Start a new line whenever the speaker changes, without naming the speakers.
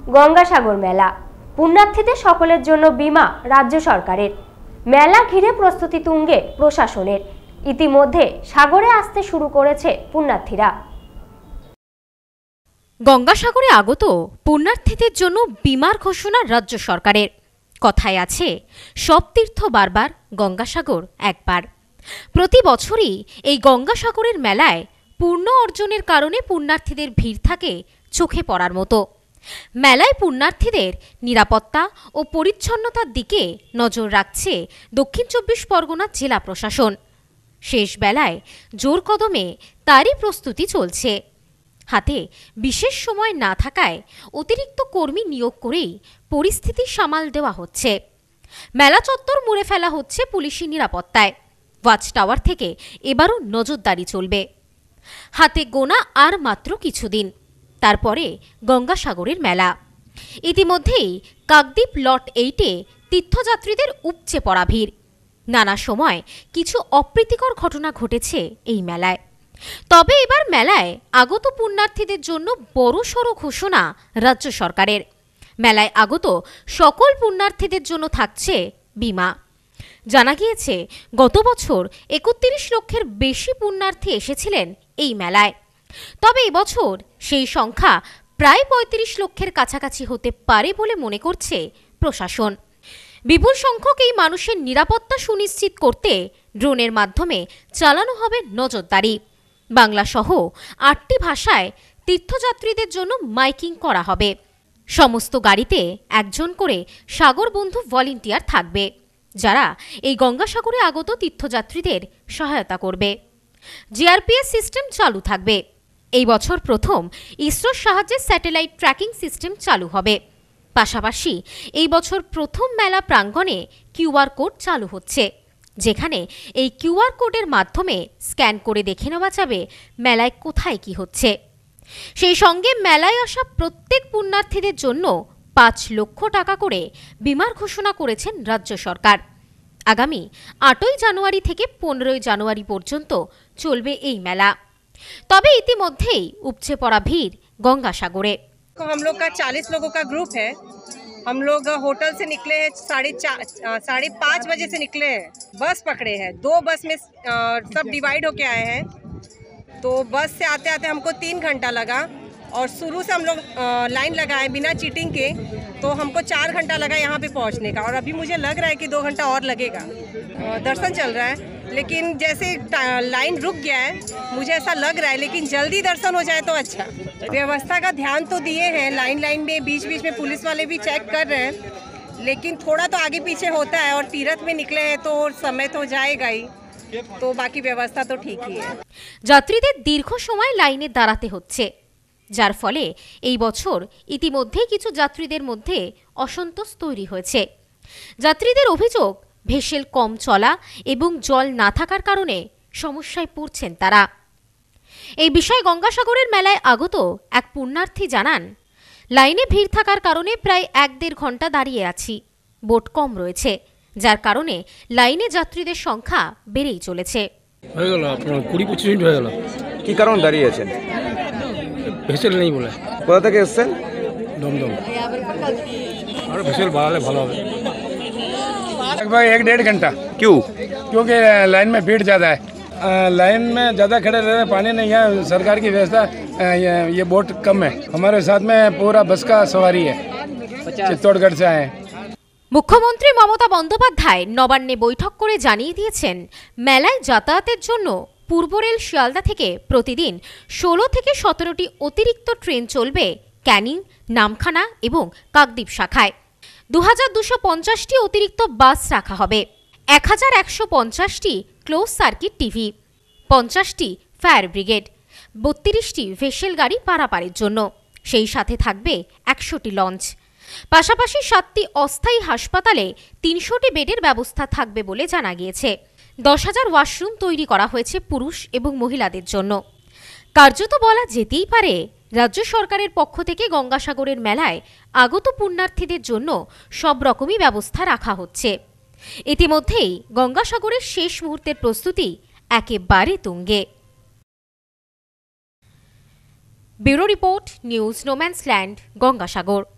গঙ্গাসাগর মেলা, পুণ্যার্থীদের সকলের জন্য বীমা রাজ্য সরকারের। মেলা ঘিরে প্রস্তুতি তুঙ্গে প্রশাসনের। ইতিমধ্যে সাগরে আসতে শুরু করেছে পুণ্যার্থীরা।
গঙ্গাসাগরে আগত পুণ্যার্থীদের জন্য বীমার ঘোষণা রাজ্য সরকারের। কথায় আছে, সব তীর্থ বারবার, গঙ্গাসাগর একবার। প্রতি বছরই এই গঙ্গাসাগরের মেলায় পূর্ণ অর্জনের কারণে পুণ্যার্থীদের ভিড় থাকে চোখে পড়ার মতো। মেলায় পুণ্যার্থীদের নিরাপত্তা ও পরিচ্ছন্নতার দিকে নজর রাখছে দক্ষিণ ২৪ পরগনা জেলা প্রশাসন। শেষ বেলায় জোর কদমে তারই প্রস্তুতি চলছে। হাতে বিশেষ সময় না থাকায় অতিরিক্ত কর্মী নিয়োগ করেই পরিস্থিতি সামাল দেওয়া হচ্ছে। মেলা চত্বর মুড়ে ফেলা হচ্ছে পুলিশি নিরাপত্তায়। ওয়াচ টাওয়ার থেকে এবারও নজরদারি চলবে। হাতে গোনা আর মাত্র কিছুদিন, তারপরে গঙ্গাসাগরের মেলা। ইতিমধ্যেই কাকদ্বীপ লট 8-এ তীর্থযাত্রীদের উপচে পড়া ভিড়। নানা সময় কিছু অপ্রীতিকর ঘটনা ঘটেছে এই মেলায়। তবে এবার মেলায় আগত পুণ্যার্থীদের জন্য বড়সড় ঘোষণা রাজ্য সরকারের। মেলায় আগত সকল পুণ্যার্থীদের জন্য থাকছে বীমা। জানা গিয়েছে, গত বছর ৩১ লক্ষের বেশি পুণ্যার্থী এসেছিলেন এই মেলায়। তবে এবছর সেই সংখ্যা প্রায় ৩৫ লক্ষের কাছাকাছি হতে পারে বলে মনে করছে প্রশাসন। বিপুল সংখ্যক এই মানুষের নিরাপত্তা সুনিশ্চিত করতে ড্রোনের মাধ্যমে চালানো হবে নজরদারি। বাংলা সহ ৮টি ভাষায় তীর্থযাত্রীদের জন্য মাইকিং করা হবে। সমস্ত গাড়িতে একজন করে সাগর বন্ধু ভলেন্টিয়ার থাকবে, যারা এই গঙ্গাসাগরে আগত তীর্থযাত্রীদের সহায়তা করবে। জিআরপিএস সিস্টেম চালু থাকবে। এই বছর প্রথম ইসরোর সাহায্যে স্যাটেলাইট ট্র্যাকিং সিস্টেম চালু হবে। পাশাপাশি এই বছর প্রথম মেলা প্রাঙ্গণে কিউআর কোড চালু হচ্ছে, যেখানে এই কিউআর কোডের মাধ্যমে স্ক্যান করে দেখে নেওয়া যাবে মেলায় কোথায় কি হচ্ছে। সেই সঙ্গে মেলায় আসা প্রত্যেক পুণ্যার্থীদের জন্য ৫ লক্ষ টাকা করে বীমার ঘোষণা করেছেন রাজ্য সরকার। আগামী ৮ই জানুয়ারি থেকে ১৫ই জানুয়ারি পর্যন্ত চলবে এই মেলা। তবে ইতিমধ্যেই উপচে পড়া ভিড় গঙ্গাসাগরে।
हम लोग का 40 लोगों का ग्रुप है। हम लोग होटल से निकले हैं 5:30 बजे से निकले हैं। बस पकड़े हैं, 2 बस में सब डिवाइड होके आए हैं। तो बस से आते आते हमको 3 घंटा लगा और शुरू से हम लोग लाइन लगाए बिना चीटिंग के, तो हमको 4 घंटा लगा यहाँ पे पहुँचने का। और अभी मुझे लग रहा है कि 2 घंटा और लगेगा। दर्शन चल रहा है, लेकिन जैसे लाइन रुक गया है, मुझे ऐसा लग रहा है, लेकिन जल्दी दर्शन हो जाए तो अच्छा। व्यवस्था का ध्यान तो दिए हैं, लाइन में बीच बीच में पुलिस वाले भी चेक कर रहे हैं, लेकिन थोड़ा तो आगे पीछे होता है। और तीर्थ में निकले हैं तो समय तो जाएगा ही, तो बाकी व्यवस्था तो ठीक ही है।
যাত্রীদের দীর্ঘ সময় লাইনে দাঁড়াতে হচ্ছে, যার ফলে এই বছর ইতিমধ্যে কিছু যাত্রীদের মধ্যে অসন্তোষ তৈরি হয়েছে। যাত্রীদের অভিযোগ, ভেসেল কম চলা এবং জল না থাকার কারণে সমস্যায় পড়ছেন তারা। এই বিষয়ে গঙ্গাসাগরের মেলায় আগত এক পুণ্যার্থী জানান, লাইনে ভিড় থাকার কারণে প্রায় ১-১.৫ ঘন্টা দাঁড়িয়ে আছি। বোট কম রয়েছে, যার কারণে লাইনে যাত্রীদের সংখ্যা বেড়েই চলেছে।
হয়ে গেল আপনার ২০-২৫ মিনিট হয়ে গেল।
কি কারণ দাঁড়িয়ে আছেন?
ভেসেল নেই বলে।
কোথা থেকে এসছেন?
দমদম। আর ভেসেল বাড়ালে ভালো হবে।
लगभग 1-1.5 घंटा।
क्यों?
क्योंकि लाइन में भीड़ ज़्यादा है। लाइन में ज़्यादा खड़े रह रहे, पानी नहीं है। सरकार की व्यवस्था, ये बोट कम है। हमारे साथ में पूरा बस का सवारी है, चित्तौड़गढ़ से आए हैं।
মুখ্যমন্ত্রী মমতা বন্দ্যোপাধ্যায় নবান্নে বৈঠক করে জানিয়ে দিয়েছেন, মেলায় যাতায়াতের জন্য পূর্ব রেল শিয়ালদা থেকে প্রতিদিন ১৬ থেকে ১৭টি অতিরিক্ত ট্রেন চলবে ক্যানিং, নামখানা এবং কাকদ্বীপ শাখায়। ২,২৫০টি অতিরিক্ত বাস রাখা হবে, ১,১৫০টি ক্লোজ সার্কিট টিভি, ৫০টি ফায়ার ব্রিগেড, ৩২টি ভেসেল গাড়ি পারাপারের জন্য। সেই সাথে থাকবে ১০০টি লঞ্চ। পাশাপাশি 7টি অস্থায়ী হাসপাতালে ৩০০টি বেডের ব্যবস্থা থাকবে বলে জানা গিয়েছে। ১০,০০০ ওয়াশরুম তৈরি করা হয়েছে পুরুষ এবং মহিলাদের জন্য। কার্যত বলা যেতেই পারে, রাজ্য সরকারের পক্ষ থেকে গঙ্গাসাগরের মেলায় আগত পুণ্যার্থীদের জন্য সব রকমই ব্যবস্থা রাখা হচ্ছে। ইতিমধ্যেই গঙ্গাসাগরের শেষ মুহূর্তের প্রস্তুতি একেবারে তুঙ্গে। Bureau report, news no man's land, Gangasagar.